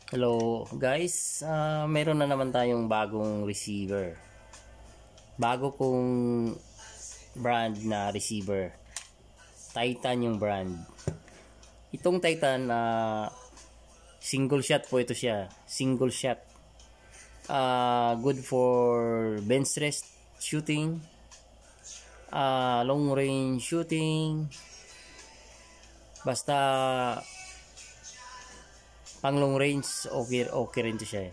Hello guys, meron na naman tayong bagong receiver. Bago kong brand na receiver. Titan yung brand. Itong Titan, single shot po ito siya. Single shot. Good for bench rest shooting, long range shooting. Basta pang long range, okay rin to siya.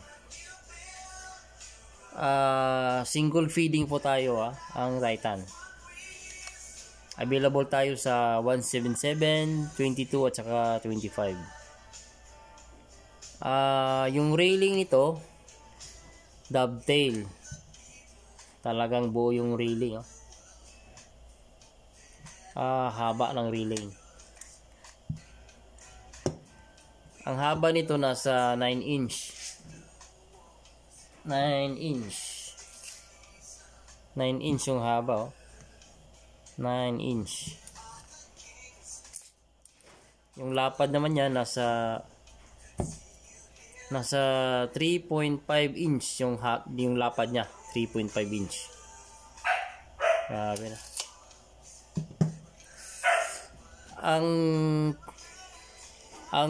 Single feeding po tayo ang Titan. Available tayo sa 177, 22 at saka 25. Yung railing nito, dovetail. Talagang buo yung railing. Haba ng railing. Ang haba nito nasa 9 inch. 9 inch. 9 inch yung haba. 9 inch. Yung lapad naman niya nasa 3.5 inch yung lapad niya. 3.5 inch. Grabe na. Ang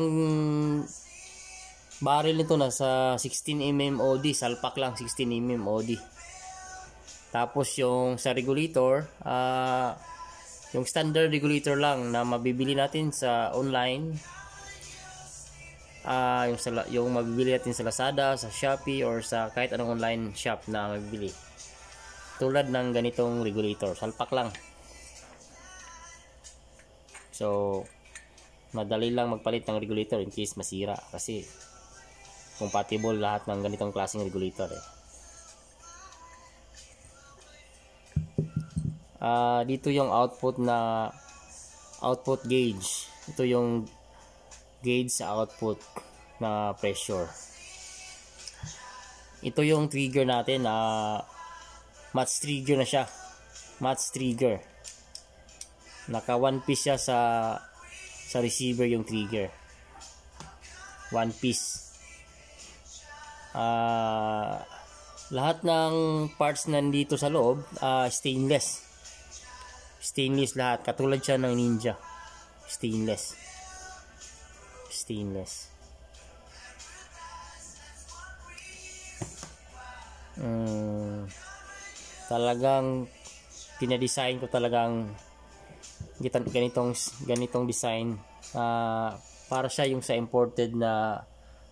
barrel nito nasa 16mm OD, salpak lang 16mm OD. Tapos yung sa regulator, yung standard regulator lang na mabibili natin sa online, yung mabibili natin sa Lazada, sa Shopee, or sa kahit anong online shop na mabibili. Tulad ng ganitong regulator, salpak lang. So madali lang magpalit ng regulator in case masira, kasi compatible lahat ng ganitong klaseng regulator dito yung output gauge. Ito yung gauge sa output na pressure. Ito yung trigger natin, match trigger na siya. Match trigger. Naka one piece siya sa receiver yung trigger. One piece. Lahat ng parts nandito sa loob, stainless. Stainless lahat. Katulad siya ng Ninja. Stainless. Stainless. Talagang pinadesign ko talagang ganitong design, para siya yung sa imported na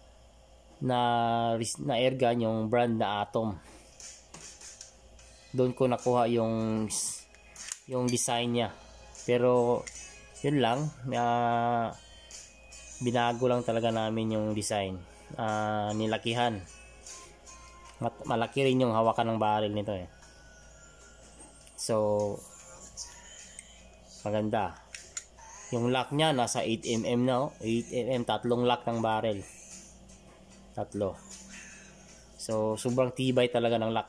air gun, yung brand na Atom. Doon ko nakuha yung design niya. Pero yun lang, binago lang talaga namin yung design, nilakihan. Malaki rin yung hawakan ng barrel nito So maganda. Yung lock niya nasa 8mm na 8mm, tatlong lock ng barrel. Tatlo. So sobrang tibay talaga ng lock.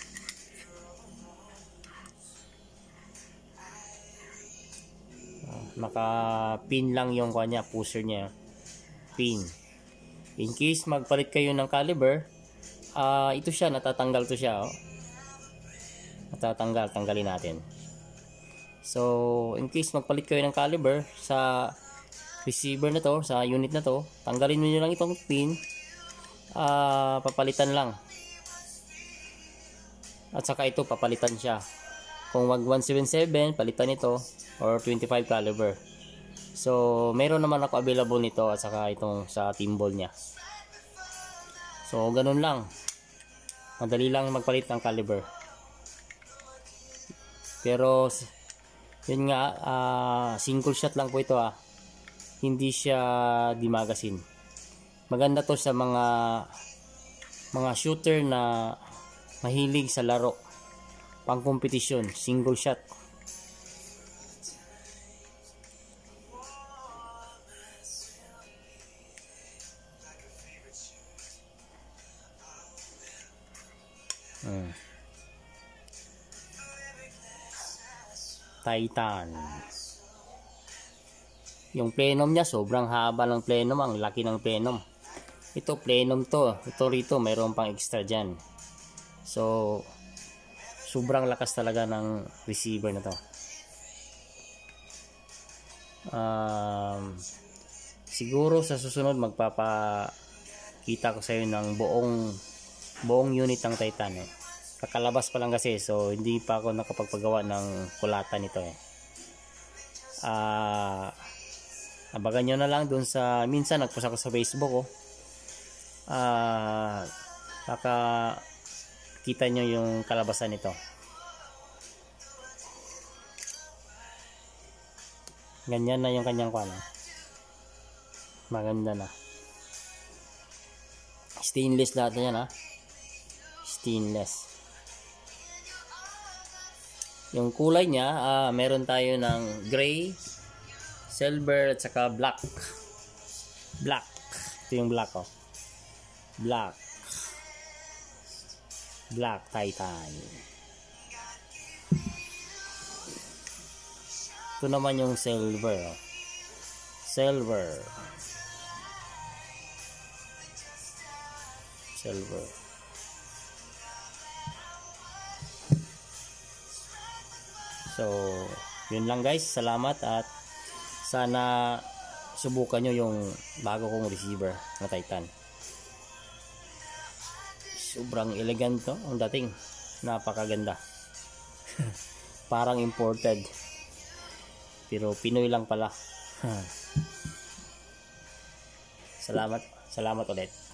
Naka-pin lang yung kanya, pusher niya. Pin. In case magpalit kayo ng caliber, ito siya, natatanggal to siya. Tanggalin natin. So, in case magpalit kayo ng caliber sa receiver na to, sa unit na to, tanggalin niyo lang itong pin. Papalitan lang. At saka ito, papalitan siya. Kung mag 177, palitan ito, or 25 caliber. So, meron naman ako available nito, at saka itong sa timbol niya. So, ganun lang. Madali lang magpalit ng caliber. Pero yun nga, single shot lang po ito hindi siya di-magazine. Maganda to sa mga shooter na mahilig sa laro pang kompetisyon. Single shot. Titan. Yung plenum niya, sobrang haba ng plenum. Ang laki ng plenum. Ito plenum to. Ito rito mayroon pang extra dyan. So sobrang lakas talaga ng receiver na to. Siguro sa susunod magpapakita ko sa iyo ng buong unit ng Titan. Kakalabas pa lang kasi, so hindi pa ako nakapagpagawa ng kulatan nito Abangan nyo na lang dun sa, minsan nagpost ako sa Facebook baka kita nyo yung kalabasan nito. Ganyan na yung kanyang kuwan. Maganda na. Stainless lahat na yan stainless. Yung kulay niya, meron tayo ng gray, silver, at saka black. Black. Ito yung black Black. Black Titan. Ito naman yung silver. Silver. So, yun lang guys. Salamat at sana subukan nyo yung bago kong receiver na Titan. Sobrang elegant ang dating. Napakaganda. Parang imported. Pero Pinoy lang pala. Salamat ulit.